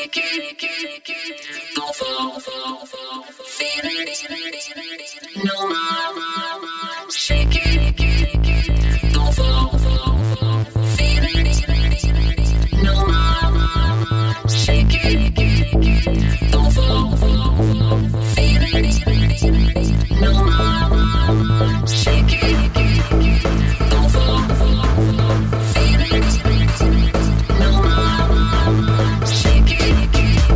Don't fall, feel it, no more, shake it, don't fall, feel it, no more, shake it, don't fall, feel it, no more, shake it, don't fall, feel it, no more, shake it.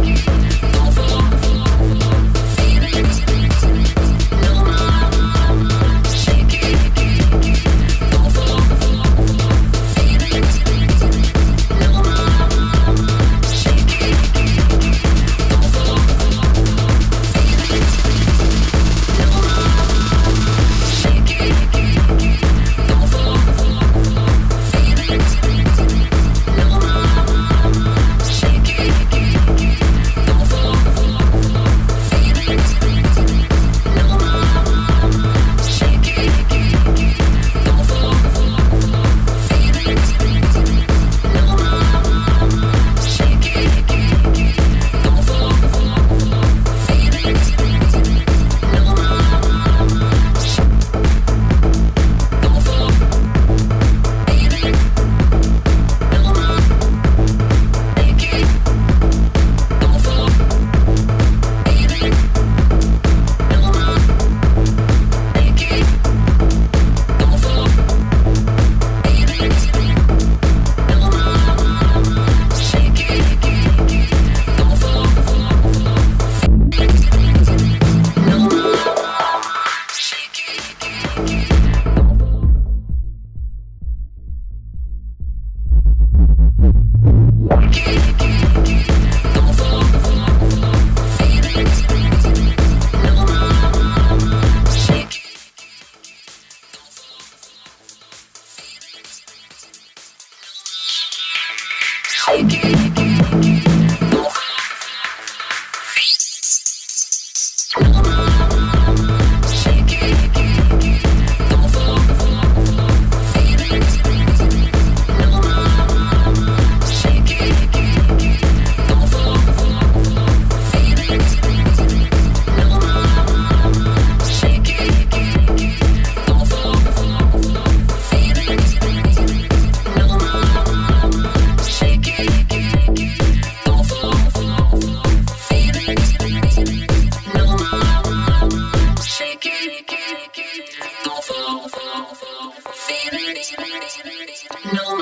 No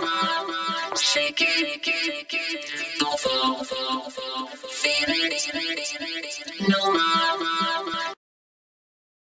more, shake it, don't fall, feel it.